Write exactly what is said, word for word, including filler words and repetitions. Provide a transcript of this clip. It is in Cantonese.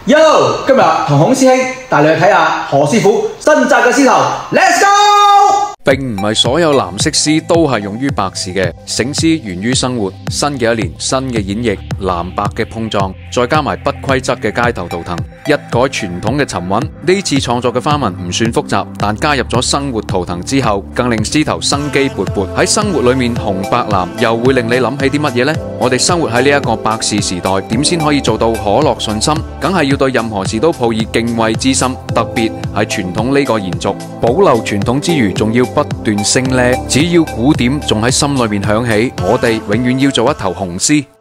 Yo， 今日同孔師兄帶你去睇下何師傅新紮嘅獅頭 ，Let's go！ 並唔係所有藍色絲都係用於白事嘅，醒獅源於生活，新嘅一年新嘅演繹，藍白嘅碰撞，再加埋不規則嘅街頭圖騰，一改傳統嘅沉穩。呢次創作嘅花紋唔算複雜，但加入咗生活圖騰之後，更令獅頭生機勃勃。喺生活裏面紅白藍又會令你諗起啲乜嘢呢？我哋生活喺呢一個白事時代，點先可以做到可樂順心？梗係要對任何事都抱以敬畏之心，特別係傳統呢個延續，保留傳統之餘，仲要不斷升呢。只要鼓點仲喺心裏面響起，我哋永遠要做一頭紅獅。